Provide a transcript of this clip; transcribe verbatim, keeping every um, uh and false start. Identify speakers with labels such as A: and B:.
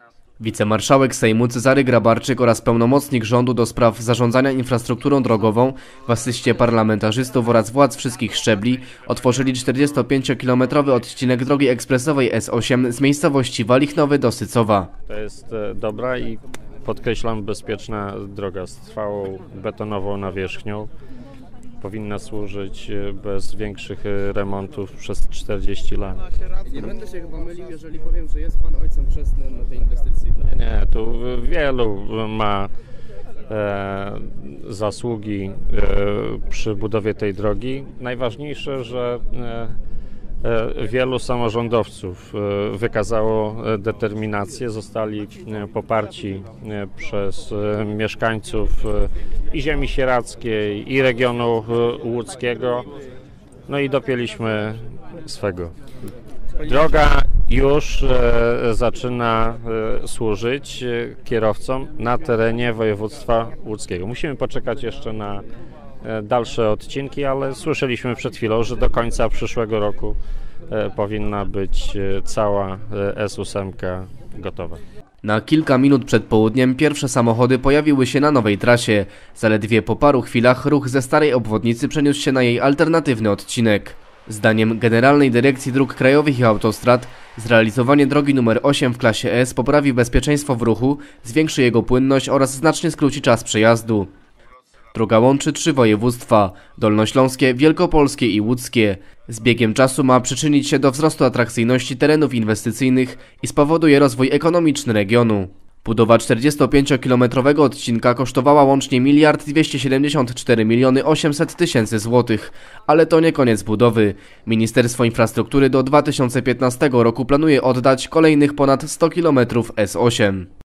A: Wicemarszałek Sejmu Cezary Grabarczyk oraz pełnomocnik rządu do spraw zarządzania infrastrukturą drogową w asyście parlamentarzystów oraz władz wszystkich szczebli otworzyli czterdziestopięciokilometrowy odcinek drogi ekspresowej S osiem z miejscowości Walichnowy do Sycowa.
B: To jest dobra i podkreślam bezpieczna droga z trwałą betonową nawierzchnią. Powinna służyć bez większych remontów przez czterdzieści lat.
A: Nie będę się chyba mylił, jeżeli powiem, że jest Pan ojcem chrzestnym tej inwestycji.
B: Nie, nie, tu wielu ma e, zasługi e, przy budowie tej drogi. Najważniejsze, że e, e, wielu samorządowców e, wykazało determinację, zostali e, poparci e, przez e, mieszkańców e, i ziemi sieradzkiej, i regionu e, łódzkiego. No i dopięliśmy swego. Droga już e, zaczyna e, służyć e, kierowcom na terenie województwa łódzkiego. Musimy poczekać jeszcze na e, dalsze odcinki, ale słyszeliśmy przed chwilą, że do końca przyszłego roku e, powinna być e, cała e, S osiem gotowa.
A: Na kilka minut przed południem pierwsze samochody pojawiły się na nowej trasie. Zaledwie po paru chwilach ruch ze starej obwodnicy przeniósł się na jej alternatywny odcinek. Zdaniem Generalnej Dyrekcji Dróg Krajowych i Autostrad zrealizowanie drogi numer osiem w klasie S poprawi bezpieczeństwo w ruchu, zwiększy jego płynność oraz znacznie skróci czas przejazdu. Droga łączy trzy województwa – dolnośląskie, wielkopolskie i łódzkie. Z biegiem czasu ma przyczynić się do wzrostu atrakcyjności terenów inwestycyjnych i spowoduje rozwój ekonomiczny regionu. Budowa czterdziestopięciokilometrowego odcinka kosztowała łącznie miliard dwieście siedemdziesiąt cztery miliony osiemset tysięcy złotych, ale to nie koniec budowy. Ministerstwo Infrastruktury do dwa tysiące piętnastego roku planuje oddać kolejnych ponad sto kilometrów S osiem.